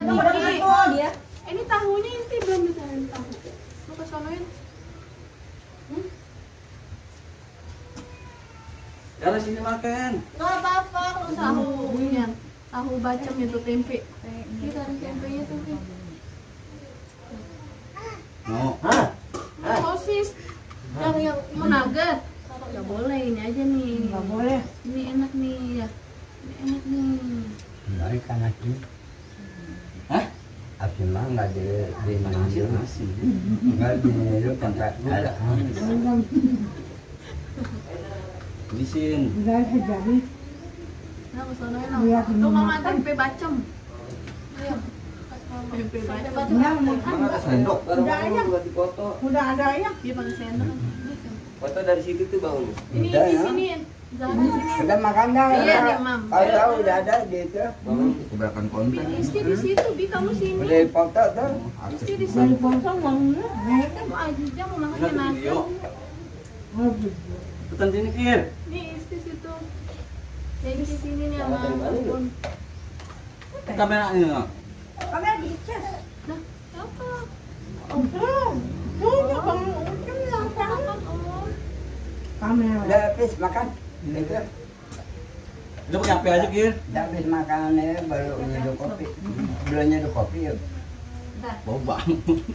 Dia. Ini tahunya inti belum ditaruh tahu. Lu kesonoin. Dari sini makan. Nggak apa-apa kalau tahu. Tahu bacem itu tempe. Ini taruh tempenya tuh. Mau. Sosis. Yang mau nugget. Nggak boleh, ini aja nih. Nggak boleh. Ini enak nih ya. Ini enak nih. Dari kanak ini. Hah? Api mah nggak di mana Nasi nasi. nggak di itu tempat ada. Bisin. Udah jadi. Nah, kesonoin Lihat tuh ini mama makan. tempe bacem. Ayo. Tempe bacem. Mana ada sendok? Udah ayam. Buat dipoto. Udah ada ayam. Dia pakai sendok. Foto dari situ tuh bang. Ini Udah, di ya. sini. Zahra sini. Sudah makan dah. Iya, nih, Mam. Tahu udah ada di itu. Kebanyakan konten. Isti di situ, Bi kamu sini. Udah dipoto tuh. Isti di Dari sini. ponsel mau Mereka mau aja mau makan nasi. Petan sini kir. Nih isti situ. Jadi di sini nih sama. Kamera ini nggak? Kamera di cas. Nah, apa? Kamera. Udah habis makan. Itu. Udah pakai HP aja kir. Udah habis makannya baru nyeduh kopi. Belum nyeduh kopi ya. Bau bang.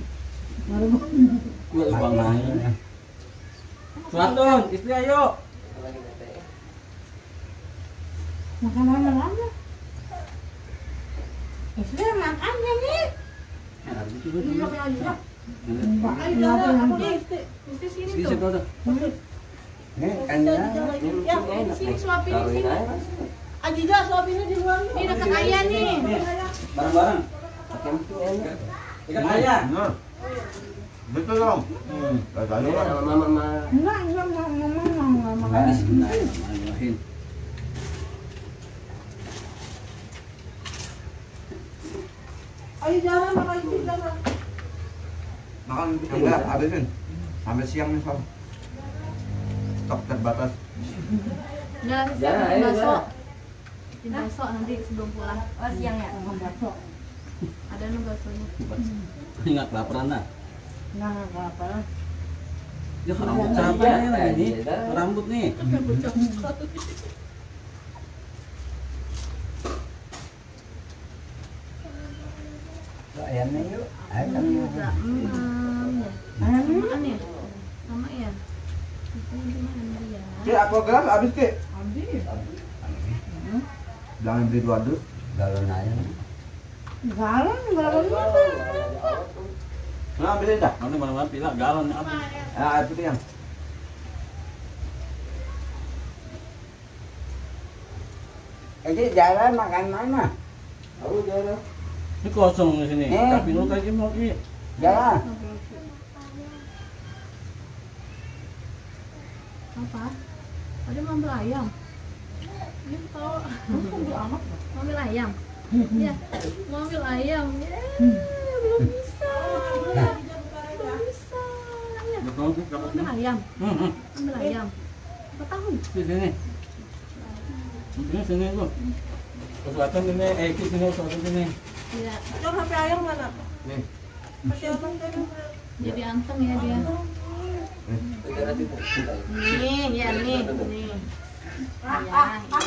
Gue bang main. Suatun, istri ayo. Makan mana? Istri makannya nih. Iya kayak aja. Isti sini Di tuh. situ tuh. Ini kannya. Di sini suapin di sini. Ajiza suapinnya di luar. Ini dekat ayah nih. Bareng-bareng. Ikan ayam. Betul dong. Tadi Mama. Enggak makan. Bismillahirrahmanirrahim. Ayo jalan makan istri jalan. makan enggak habisin. Sampai siang nih Sob. Stok terbatas. Udah siapin bakso. Bikin bakso nanti sebelum pulang. Oh siang ya. Makan bakso. Ada nih baksonya. Ingat kelaparan dah. Nggak apa-apa. Ya rambut siapa ini? Rambut nih. Ayamnya yuk. Ayam yuk. Makan ya? Sama ya? Ini gimana dia? Ki, aku gelas habis Ki. Habis. Jangan beli 2 dus. Galon ayam. Galon. Nah, ambilin dah. Mana pilih galon apa? Ah, itu yang. Jadi jalan makan mana? Aku jalan. Ini kosong di sini. Tapi lu kayak gimana lagi? Jalan. Apa? Ada mau ambil ayam. Ini tahu. Mau ambil ayam. Ya, mau ambil ayam. Ya, belum bisa. Belum bisa. Ya, Betul sih, dapat ambil ayam. Ambil ayam. Apa tahu? Di sini. Ini sini tuh. Sesuatu ini, sini sesuatu sini. Iya. Jom HP ayam mana? Nih. Masih abang tadi. Jadi anteng ya dia. Nih, ya nih, nih. Ya, ya.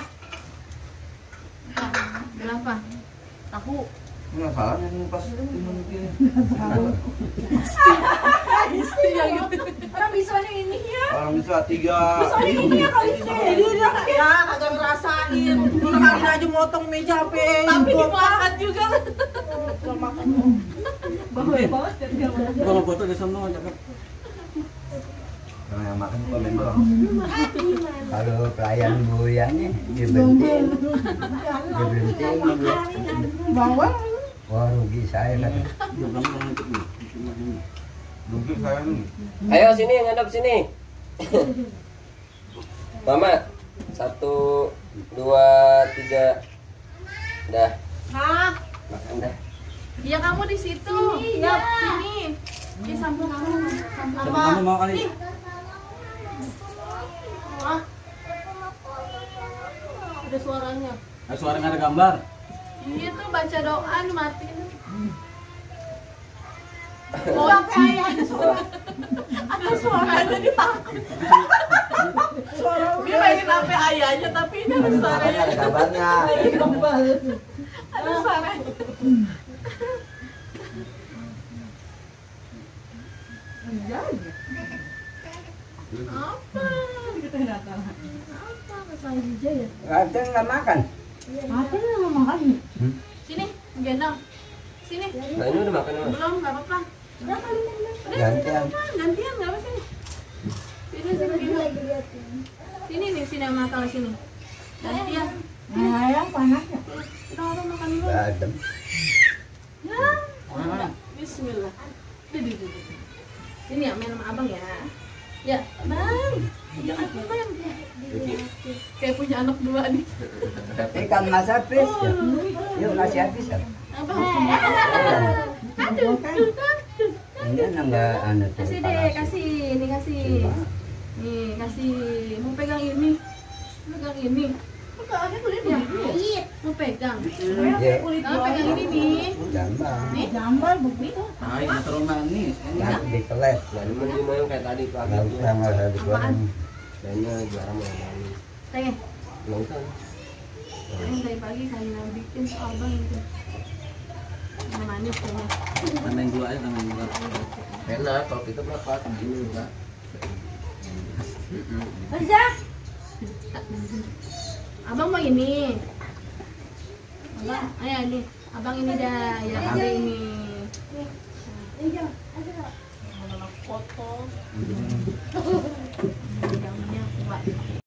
Berapa? Tahu. Enggak salahnya nih pas timun ini. Istri yang gitu. Orang bisanya ini ya. Orang bisa 3. Soalnya ini ya kali istri. Jadi dia ya kagak ngerasain. Udah kali aja motong meja HP. Tapi dimakan juga. Makan. Bawel banget dari gambar. Kalau foto di sana cakep. Kalau yang makan komen dong. Kalau pelayan buyangnya dibenting. Bawang. Wah rugi saya kan. Kamu yang itu nih. Rugi saya nih. Ayo sini ngadep sini. Mama. 1 2 3. Dah. Hah? Makan dah. Ya kamu di situ. Ya, sini. Di samping kamu. Samping Kamu mau kali? Ah. Ada suaranya. Suara nggak ada gambar. Gitu baca doa matiin. Sampai ayahnya suara. Ada suaranya dia takut. Dia mainin sampai ayahnya tapi ini ada Makanya suaranya. ada kabarnya. Ada suaranya. Apa? Apa masalah hijau ya? Kadang nggak makan. Sini, gendong. Sini. Nah ini udah makan mas. Belum, nggak apa-apa. Udah kali ini. Udah, Gantian. nggak apa-apa. Gantian, nggak apa sini. Sini, sini. Sini nih, sini makan sini. Gantian. Ayam panasnya. Udah, udah makan dulu. Adem. Ya. Mana? Bismillah. Sini ya, main sama abang ya. Ya, bang. Jangan apa bang. Kayak punya anak dua nih. Ikan mas habis. Ya. Yuk nasi habis ya. Abang. Aduh, aduh. Ini nambah anu tuh. Kasih deh, kasih. Ini kasih. Nih, kasih. Mau pegang ini. Pegang ini. Pegangannya kulit Ya, begini. mau pegang. Ya. Kulit Nah, pegang ini nih. Jambang. Nih. jambal begitu. Ah, ini terlalu manis. Nanti dikeles. Nah ini mending mau yang kayak tadi pak. Nggak usah nggak usah digoreng. Kayaknya jarang mau makan. Tanya. Nggak usah. Yang dari pagi saya bikin ke abang itu. Yang manis kayaknya. Tambahin gula aja, tambahin gula. Enak kalau kita makan ini enggak. Abang mau ini. Abang, ayo ini. Abang ini dah, ya ambil ini. Foto. Yang kuat.